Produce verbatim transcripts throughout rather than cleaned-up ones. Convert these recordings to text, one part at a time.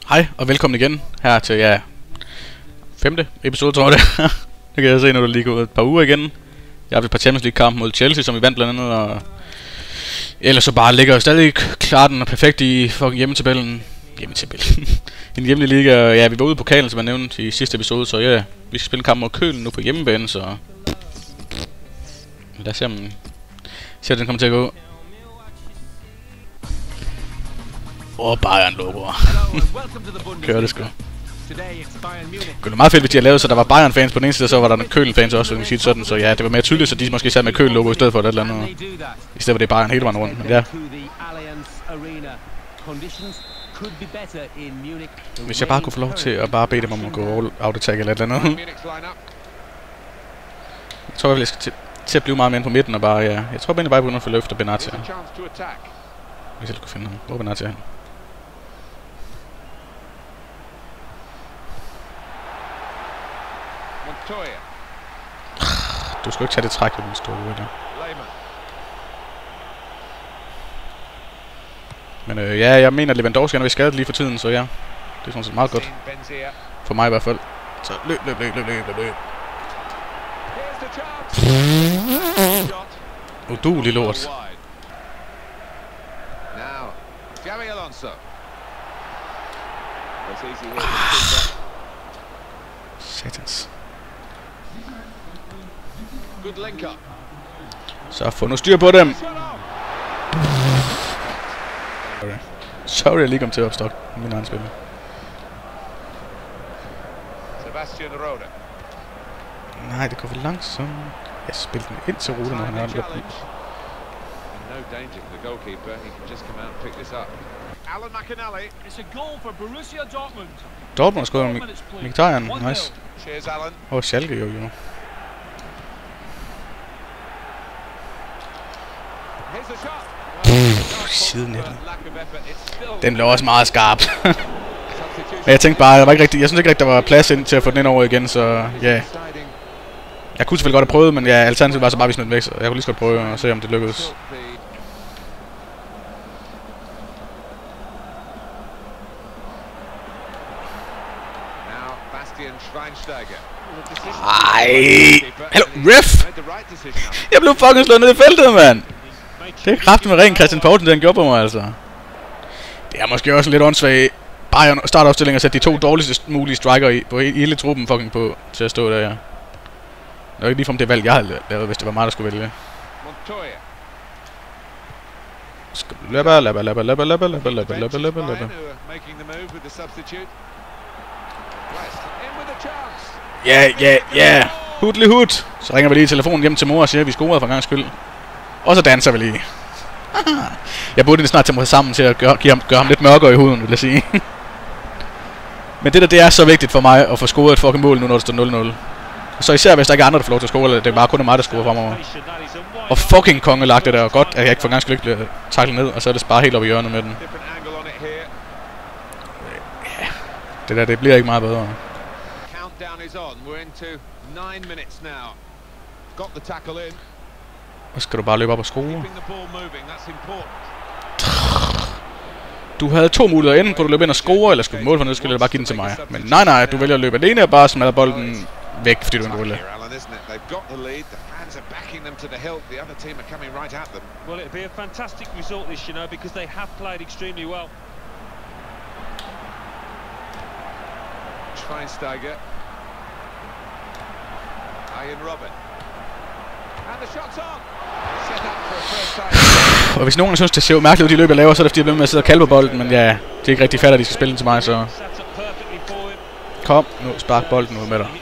Hej og velkommen igen her til ja femte episode, tror jeg det. Det kan jeg se, når du lige går et par uger igen. Jeg har et par Champions League kamp mod Chelsea, som vi vandt blandt andet, og ellers så bare ligger jo stadig klart den og perfekt i fucking hjemmetabellen. Hjemmetabellen. I den hjemlige liga. Ja, vi var ude på pokalen, som jeg nævnte i sidste episode, så ja, vi skal spille en kamp mod Köln nu på hjemmebane, så lad os se, om ser den kommer til at gå. Åh, oh, Bayern logoer. Kører det sgu. Det var meget fedt, hvis de havde lavet, så der var Bayern fans på den ene side, og så var der Köln fans også, hvis vi sige sådan. Så ja, det var mere tydeligt, så de måske sad med Köln logo i stedet for et eller andet. I stedet for det Bayern hele vejen rundt. Men ja. Hvis jeg bare kunne få lov til at bare bede dem om at gå all out attack eller et eller andet. Jeg tror, jeg skal til, til at blive meget mere på midten og bare, ja. Jeg tror, jeg bare begynder at følge efter Benatia. Hvis jeg kunne finde ham. Hvor er Benatia hen? Du skal ikke tage det træk, hvis du står ude der. Men øh, ja, jeg mener, at Lewandowski er skadet lige for tiden, så ja. Det er sådan set meget godt. For mig i hvert fald. Så løb, løb, løb, løb, løb, løb. Uduelig lort. Ah. Satans. Så få nu styr på dem. Sorry, Sorry jeg lige kom til at opstokke min egen spil. Nej, det går for langsomt. Jeg spiller den ind til Rode, når han er lidt. Dortmund scorer med Mkhitaryan, nice. Og Schalke jo jo. Sidenettet. Den blev også meget skarp. Men jeg tænkte bare, jeg var ikke rigtig, jeg synes ikke rigtig, der var plads ind til at få den ind over igen, så ja. Yeah. Jeg kunne selvfølgelig godt have prøvet, men ja, alternativet var så bare vi smidt den væk, så jeg kunne lige så godt prøve og se, om det lykkedes. Ej, hallo, ref! Jeg blev fucking slået ned i feltet, mand! Det er kraftigt med ren Christian Poulsen, den gjorde på mig, altså. Det er måske også lidt åndssvagt. Bayern startopstilling og sætte de to dårligste mulige striker i, på hele truppen fucking på til at stå der, ja. Det var ikke ligefrem det valg, jeg havde lavet, hvis det var mig, der skulle vælge. Løber, løber, løber, løber, løber, løber, løber, løber, løber, løber. Ja, ja, ja. Hudli hud. Så ringer vi lige telefonen hjem til mor og siger, at vi scorede for en gang skyld. Og så danser vi lige. Jeg burde snart tage mig sammen til at gøre, give ham, gøre ham lidt mørkere i huden, vil jeg sige. Men det der, det er så vigtigt for mig at få scoret et fucking mål nu, når det står nul nul. Så især hvis der ikke er andre, der får lov til at score, eller det er bare kun mig, der scorer fremover. Og fucking kongelagt det der, og godt, at jeg ikke for en gang skyld ikke bliver taklet ned, og så er det bare helt op i hjørnet med den. Ja, det der, det bliver ikke meget bedre. Og skal du bare løbe op og score? Du havde to muligheder. Enten kunne du løbe ind og score, eller skulle du måle for noget, skulle du bare give den til mig. Men nej, nej, du vælger at løbe alene og bare smadre bolden væk, fordi du er en gorilla. Well, it'd be a fantastic result this, you know, because they have played extremely well. Schweinsteiger. Ian Robert. And the shot's on. Set up for a first time. Og hvis nogen synes, det ser mærkeligt ud, de løber laver, så er det fordi, jeg bliver med at sidde og kalde på bolden, men ja, det er ikke rigtig fatter, at de skal spille den til mig, så kom nu, spark bolden ud med dig.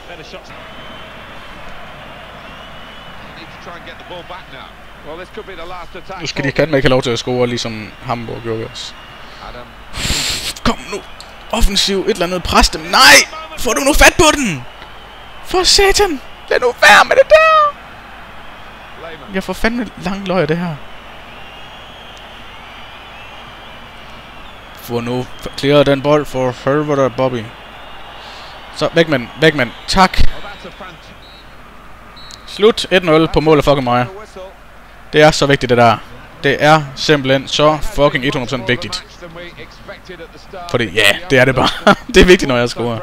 Nu skal de kan ikke have lov til at score, ligesom Hamburg gjorde også. Kom nu, offensiv, et eller andet, pres dem. Nej, får du nu fat på den? For satan, lad nu være med det der. Jeg får fandme lang løg af det her. Få nu clear den bold for Herbert og Bobby. Så væk med den, væk med den. Tak. Slut et nul på mål af fucking mig. Det er så vigtigt det der. Det er simpelthen så fucking hundrede procent vigtigt. Fordi ja, det er det bare. Det er vigtigt, når jeg scorer.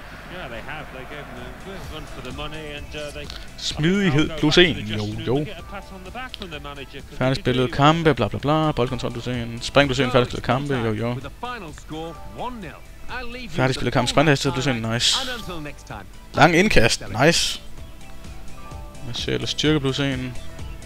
Smidighed plus en. Jo, jo. Færdigspillede kampe, bla bla bla. Boldkontrol plus en. Spring plus en. Færdigspillede kampe, jo jo. Færdigspillede kampe. Sprinthastighed plus en. Nice. Lang indkast. Nice. Marcel styrke plus en.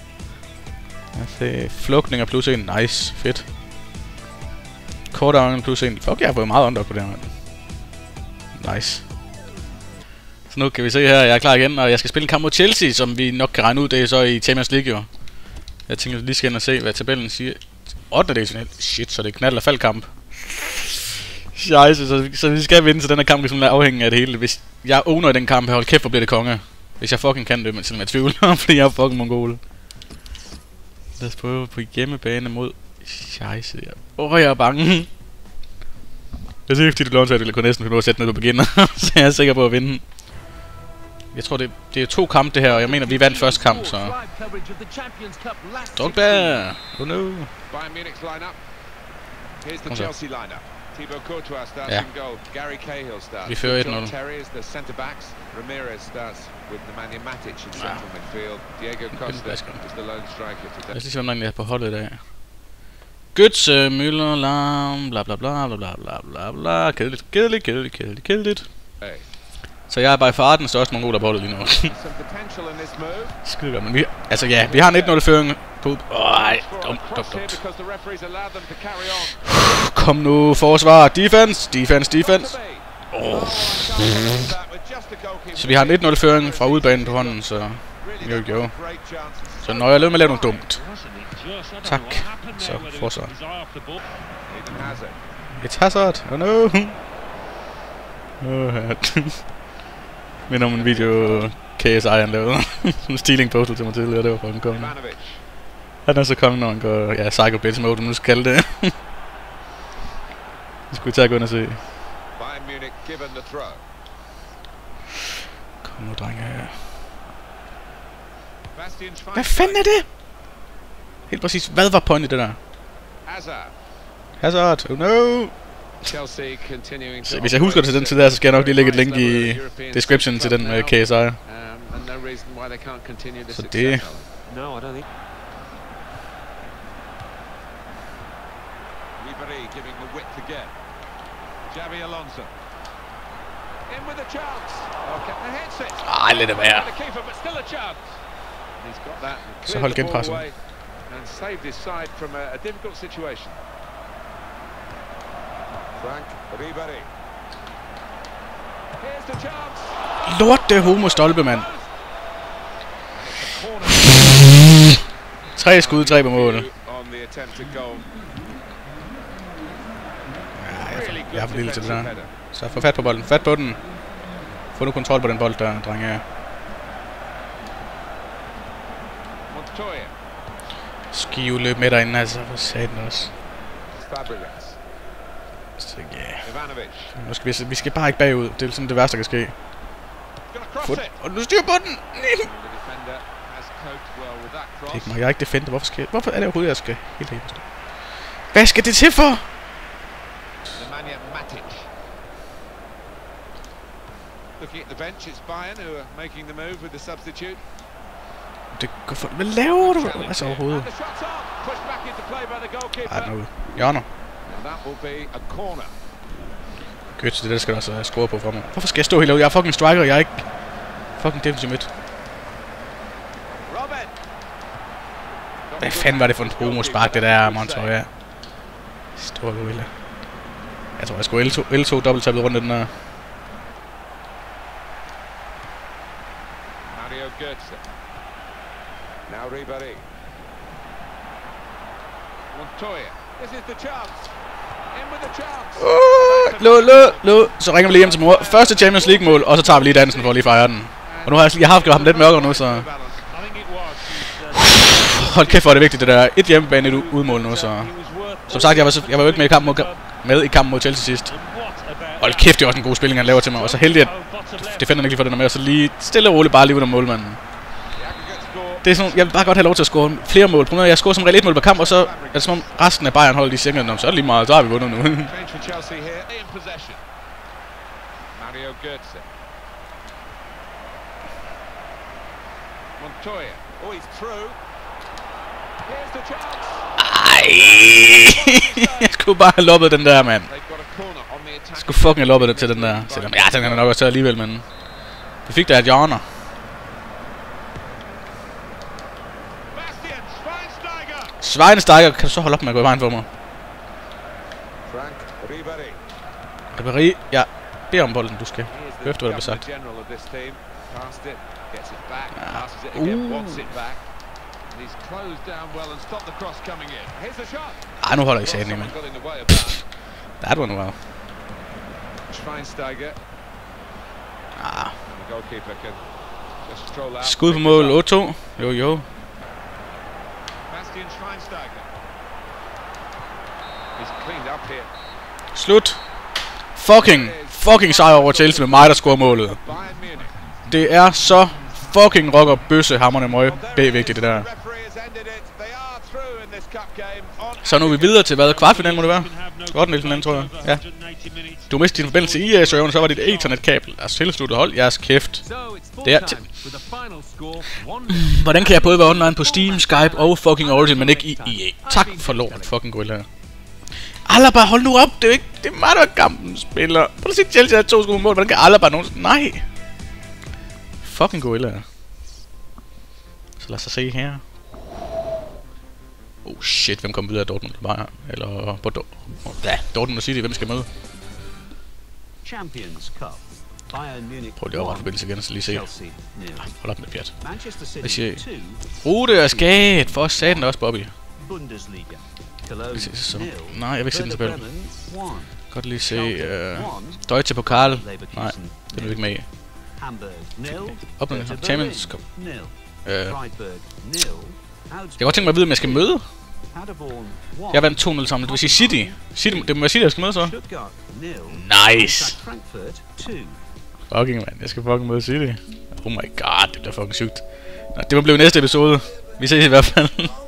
Flugtninger plus en. Nice. Fedt. Kort afgang plus en. Fuck, jeg har fået meget under på det her, mand. Nice. Så nu kan vi se her, jeg er klar igen, og jeg skal spille en kamp mod Chelsea, som vi nok kan regne ud, det er så i Champions League jo. Jeg tænker lige skal ind og se, hvad tabellen siger. ottende del. Shit, så det er knald- og faldkamp. Scheisse, så, så vi skal vinde, så den her kamp kan simpelthen afhænge af det hele. Hvis jeg owner i den kamp her, hold kæft, hvor bliver det konge. Hvis jeg fucking kan det, men selvom jeg tvivler, fordi jeg er fucking mongol. Lad os prøve på hjemmebane mod Scheisse. Åh, oh, jeg er bange. Jeg siger, fordi det låner, at jeg kunne næsten finde ud at sætte ned på beginner, så jeg er sikker på at vinde. Jeg tror, det, det er to kampe det her, og jeg mener, vi vandt første kamp, så... Drogba! Oh no! Ja. Vi fører et nul. Lad os lige se, hvem der er på holdet i dag. Götze, Müller, Lahm, bla bla bla bla bla bla bla bla. Kedeligt, kedeligt, kedeligt, kedeligt, kedeligt. Så jeg er bare far den største mongoler på holdet lige nu. Skide godt, men vi... Altså ja, vi har en et nul føring på... Ej, dumt, dumt, dumt. Kom nu, forsvar, defense, defense, defense. Oh. Så vi har en et nul føring fra udbanen på hånden, så... Jo, jo. Så når jeg løber med at lave noget dumt. Tak. Så, forsvar. It's Hazard, oh no. Oh, minder om en video K S I han lavede. Som stealing postet til mig tidligere, det var fucking kongen. Han er så kongen, når han går, ja, psycho bitch mode, nu skal kalde det. Det skulle vi tage at gå ind og se. Kom nu, drenge. Hvad fanden er det? Helt præcis, hvad var point i det der? Hazard, oh no! Så hvis jeg husker det til den tid der, så skal jeg nok lige lægge et link i description til den med K S I. Så det... Ej, lidt af værre. Så hold genpresset. Lorte homo stolpe, mand. Tre skud, tre på mål. Ja, jeg, jeg er for lille til det der. Så få fat på bolden. Fat på den. Få nu kontrol på den bold der, drenge. Skive løb med derinde, altså. For satan også. Så ja. Nu skal vi, vi skal bare ikke bagud. Det er sådan det værste, der kan ske. Fod, og nu styrer på den! Det er ikke mig. Jeg er ikke defender. Hvorfor skal jeg, hvorfor er det overhovedet, jeg skal helt helt forstå? Hvad skal det til for? Det går for... Hvad laver du? Altså overhovedet? Ej, den er ude. Hjørner. Götze, det der skal der altså score på fremover. Hvorfor skal jeg stå helt ude? Jeg er fucking striker, jeg er ikke fucking defensive midt. Hvad fanden var det for en homo-spark, det der, Montoya? Stor lille. Jeg tror, jeg skulle L to, L to dobbelt-tappet rundt den der. Mario Götze. Now Ribéry. Montoya. This is the chance. In with the chance. Lå, lå, lå. Så ringer vi lige hjem til mor. Første Champions League mål, og så tager vi lige dansen for at lige fejre den. Og nu har jeg, jeg har haft ham lidt mørkere nu, så... Hold kæft, hvor er det vigtigt, det der. Et hjemmebane, et udmål nu, så... Som sagt, jeg var, jeg var jo ikke med i kampen mod, med i kampen mod Chelsea sidst. Hold kæft, det er også en god spilling, han laver til mig. Og så heldig, at defenderen ikke lige får den med, og så lige stille og roligt bare lige ud af målmanden. Det er sådan, jeg vil bare godt have lov til at score flere mål. Problemet er, jeg scorer som regel et mål per kamp, og så er det som om resten af Bayern holder de sengene. Så er det lige meget, så har vi vundet nu. Mario Götze. Montoya. Oh, he's through. Here's the chance. Ej, jeg skulle bare have loppet den der, mand. Jeg skulle fucking have loppet det til den der. Selvom, ja, den kan nok også tage alligevel, men vi fik da et hjørner. Schweinsteiger, kan du så holde op med at gå i vejen for mig? Ribéry, ja, beder om bolden, du skal høre efter, hvad der bliver sagt. Ja. Uh. Ej, nu holder I saten i, mand. That one, wow. Ah. Skud på mål, otte to. Jo, jo. Slut. Fucking, fucking sejr over Chelsea med mig, der scorer målet. Det er så fucking rocker bøsse hammerne møg bagvigtigt, det der. Så nu er vi videre til hvad? Kvartfinalen må det være? ottendedelsfinalen, tror jeg. Ja. Du mistede din forbindelse i serveren, så var dit ethernet-kabel. Altså tilsluttet hold jeres kæft. Det er Hvordan kan jeg både være online på Steam, Skype og fucking Origin, men ikke i E A? Tak for lort, fucking gorilla. Alaba, hold nu op, det er jo ikke, det er mig, der er kampens spiller. Prøv at se, Chelsea har to skud mål, hvordan kan Alaba nogensinde? Nej. Fucking gorilla. Så lad os se her. Oh shit, hvem kommer videre af Dortmund eller Bayern? Eller Bordeaux? Ja, Dortmund og City, hvem skal møde? Champions Cup. Bayern Munich. Prøv lige at oprette forbindelse igen, så lige se. Ah, hold op med pjat. Hvad siger I? Rute og skat! For satan også, Bobby. Bundesliga. Så. Nej, jeg vil ikke se den tabel. Godt lige se. Uh, Deutsche Pokal. Nej, den er vi ikke med i. Okay. Opnå Champions Cup. Uh, jeg kan godt tænke mig at vide, om jeg skal møde. Jeg vandt to nul sammen. Det vil sige City. City. Det må være City, jeg skal møde så. Nice. Fucking man, jeg skal fucking møde City. Oh my god, det bliver fucking sygt. Nå, det må blive næste episode. Vi ses i hvert fald.